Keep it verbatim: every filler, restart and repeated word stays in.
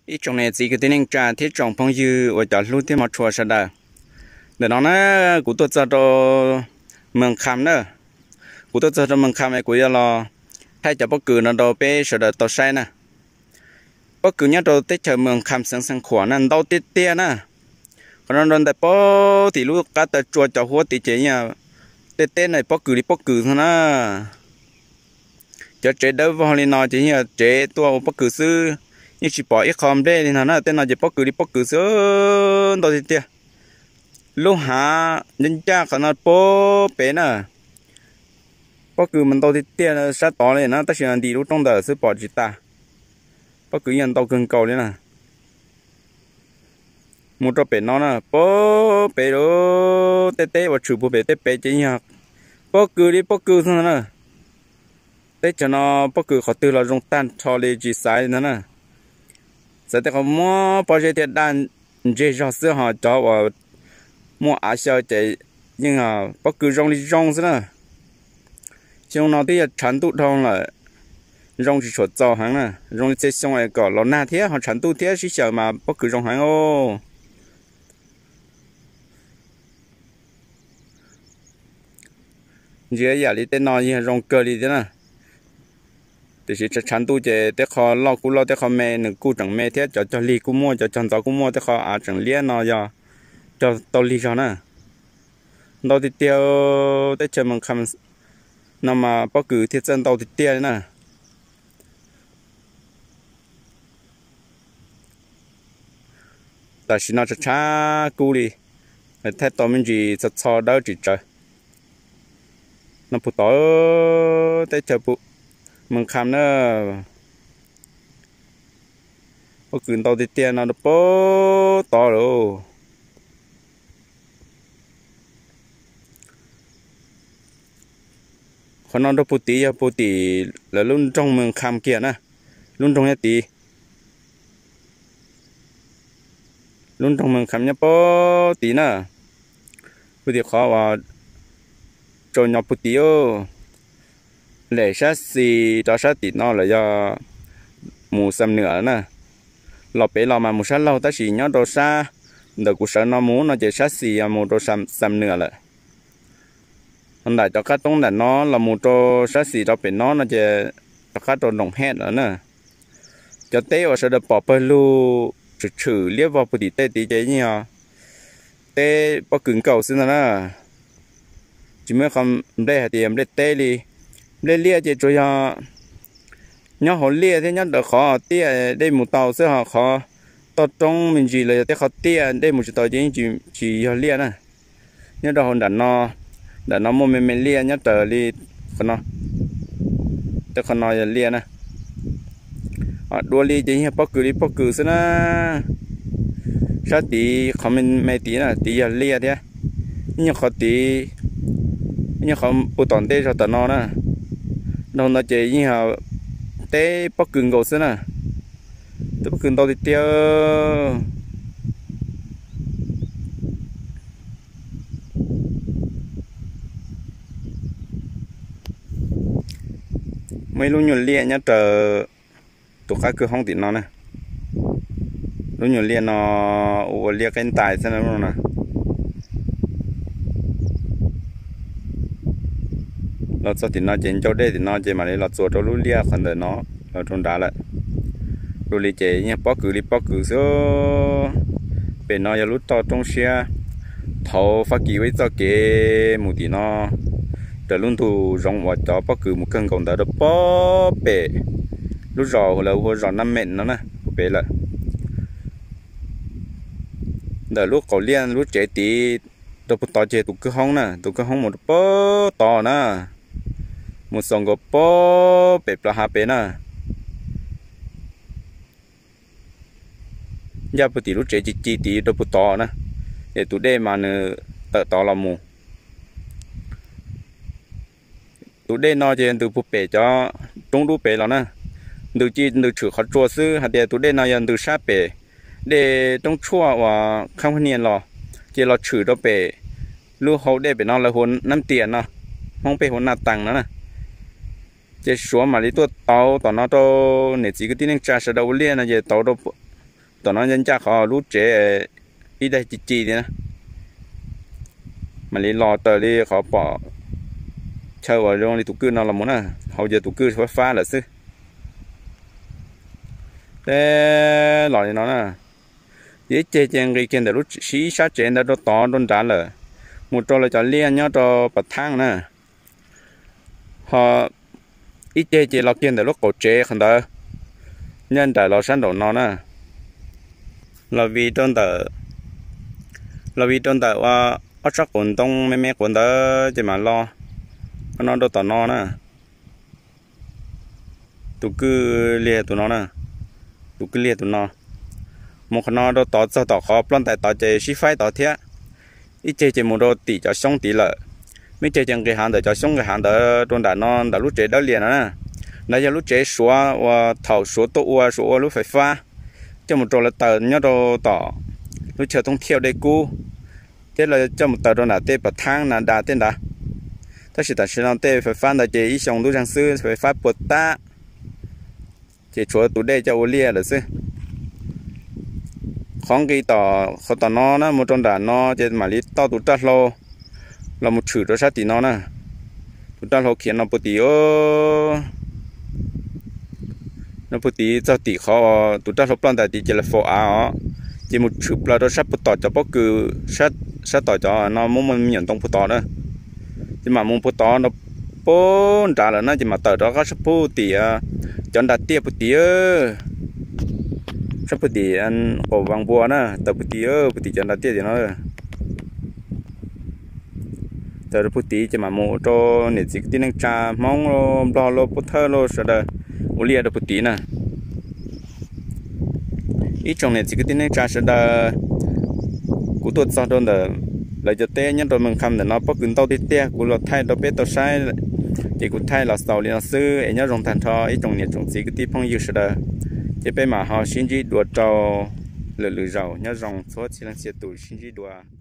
ít trong này chỉ cái tên trà thiết trồng phong dư và chọn luôn thêm một chùa sao đó để nó nó của tôi cho cho mừng khám nữa của tôi cho cho mừng khám này của là thay cho bất cứ nó đâu bé sao đó tao sai nè bất cứ nhớ đâu tết chờ mừng khám sáng sáng khỏe nên đâu tết tia nè còn nó tại bố thì lúc cá tờ chùa cho hoa thì chế nhà tết tết này bất cứ đi bất cứ thôi nè cho chế đâu vào lên nói chế nhà chế tua bất cứ sư như chỉ bỏ ít không đây thì nó nói tên là chỉ bất cứ đi bất cứ sớm đâu thì tia lúc hả nhân cha còn nó bố bé nè bất cứ mình đâu thì tia nó sát tỏ này nó ta chỉ là đi lúc trong đời sẽ bỏ chỉ ta bất cứ nhân đâu cần cầu đấy nè một trò bé nó nè bố bé đó tê tê và chửi bố bé tê bé chỉ nhạc bất cứ đi bất cứ thôi nè tết cho nó bất cứ họ từ là dùng tan cho lên chỉ sai nữa nè sẽ thấy có mua bao nhiêu tiền đàn dễ cho sữa họ cho vào mua áo sơ chạy nhưng mà bất cứ rong đi rong nữa trong nó thì chán tụ thông là rong chỉ chuột cho hắn nè rong đi xong rồi có nó na thế họ chán tụ thế chỉ sợ mà bất cứ rong hắn ô dễ giờ đi tên nó như rong cơ đi thế nè thì chỉ chán tu chế để họ lo cú lo để họ mẹ nửa cú chẳng mẹ thế cho cho li cú mua cho chọn tàu cú mua để họ à chẳng liên nó giờ cho tàu li cho nè tàu thì tiêu để chờ mình cầm nằm mà bất cứ thiết dân tàu thì tiêu nè tại vì nó cho cha cú đi thế tàu mình chỉ cho cho đâu chỉ chơi nó phụ tỏi để chờ phụ mình khám nữa bất cứ tàu thì tiền nó được bố to rồi còn nó được bố tí bố tí là luôn trong mình khám kia nè luôn trong nhà tí luôn trong mình khám nhà bố tí nè bố tí khó vào cho nhau bố tí ô lệ sát xì cho sát tịt nó là do mù xâm nữa nè lọp bé lò mà mù sát lâu ta chỉ nhớ đồ xa đợt cuộc sống nó muốn nó chỉ sát xì mù đồ xâm xâm nữa lại hôm nay cho các tông là nó là mù đồ sát xì cho bé nó nó chỉ cho các đồ đồng hết nữa nè cho té ở sau đó bỏ bơ lu chữ chữ liếc vào bụi tê tí chế nhiều tê bao cứng cầu xin nè chỉ mới không đây thì em đây tê đi lên lia chỉ cho nhớ họ lia thế nhớ được khó tia đây một tàu sẽ họ khó tàu trong mình chỉ là cái khó tia đây một tàu chỉ chỉ chỉ họ lia nè nhớ được họ đặt nó đặt nó mua mình mình lia nhớ tờ lia con nó tới con nó lia nè đua lia chỉ như bóc cử đi bóc cử xem na sao tí không mình mấy tí nè tí lia thế nhưng khó tí nhưng không bộ toàn tê cho tờ nó nè nó nó chỉ như họ té bắc cường cầu xí nè té bắc cường tao thì tiêu mấy lúc nhuận lia nhá chờ tụi khác cứ không thì nó nè lúc nhuận lia nó ủa lia cái tài xem nó nè nó cho thì nó trên chỗ đây thì nó trên mà đây là chỗ chỗ lúa lia còn đời nó ở trong đá lại lúa lia chế nha bó cử đi bó cử số bên nó giờ lúa to trong xe thầu phát kỳ với cho cái một tí nó để luôn thu rong vào cho bó cử một cân còn đỡ được bó bể lúa rò là lúa rò năm mệnh nó nè bể lại để lúa cầu liên lúa chế tí tôi to chế tụ cứ hông nè tụ cứ hông một bó to nè một sòng gỗ bó bẹp là hai bên nè giờ bữa tí lúc chế chỉ chỉ tí đâu bữa to nè để tụi đây mà nè tự to là mù tụi đây nó chỉ từ bữa bể cho trung đu bể là nè từ chỉ từ chữ khó chua sư hạt để tụi đây nó nhận từ sát bể để trong chua và không có niên lò chỉ là chữ đó bể lưu hậu đây bể nó là hồn năm tiền nè không bể hồn nạp tăng nữa nè chế số mà đi tôi tàu tàu nó đâu nè chỉ cái tin trà sẽ đâu liền là chế tàu đâu tụi nó nhân chắc họ lú trẻ ít đây chỉ chỉ thế mà lấy lò tờ đi họ bỏ chơi vào trong đi tụ cư nó là muốn à hầu giờ tụ cư phải pha là sư thế lò này nó nè dễ chơi chơi cái kia để lúc xí sát chơi đã đốt to đốt đá rồi một trò là cho liên nhá cho bật thang nè họ ít chơi chơi lò kia để lúc cổ chơi không đó nhân tại lò sẵn đầu nó nè là vì trong tờ là vì trong tờ qua ở chắc quần đông mấy mấy quần đó chỉ mà lo nó đâu tao nó nè tụi cứ lia tụi nó nè tụi cứ lia tụi nó một con nó đâu tao sao tao khó plan tại tao chơi xí phái tao thế ít chơi chơi một đôi tỷ cho xong tỷ lợi mấy chơi chân cái hàng để cho xong cái hàng để trong đàn nó đã lúc chơi đó liền nè nãy giờ lúc chơi số và thầu số tổ số lúc phải pha cho một trò là tờ nhớ đồ tỏ lúc chờ thông theo đây cũ thế là cho một tờ đồ là tê bật thang là đà tên đã ta chỉ ta chỉ làm tê phải pha là chỉ ý xong lúc trang sư phải pha bột ta chỉ chúa tụ đây cho ô lia là sư không cái tỏ khó tỏ nó nó một trong đà nó chỉ mà lý to tụ ta lô là một chữ đó sát tí nó nè tụ ta lô khiến nó bột tí ô nó bút tí cho tí khó tụi ta lốp lon tại tí chỉ là phổ áo chỉ một chụp là đó sắp bút tỏi cho bóc cứ sát sát tỏi cho nó muốn mình nhận tông bút tỏi đó chỉ mà muốn bút tỏi nó bốn trả là nó chỉ mà tỏi đó có sắp bút tí chọn đặt tiệp bút tí sắp bút tí ăn cổ vàng bùa nè tỏi bút tí bút tí chọn đặt tiệp thì nó tỏi bút tí chỉ mà mua cho nền dịch tí năng trà mong lo lo bút thơ lo sao đây ô lia được một tí nè ít trong này chỉ cái tiếng này trả sẽ là cú tuột sau đó là lại cho té nhất rồi mình khăm để nó bắt cứng tao tí té cú là thay đó bé tao sai chỉ cú thay là sau liền là sư ấy nhớ rong thành thọ ít trong này trong chỉ cái tiếng phong yêu sẽ là chỉ bé mà họ xin chỉ đùa trâu lừa lừa giàu nhớ rong số chỉ là sẽ tụ xin chỉ đùa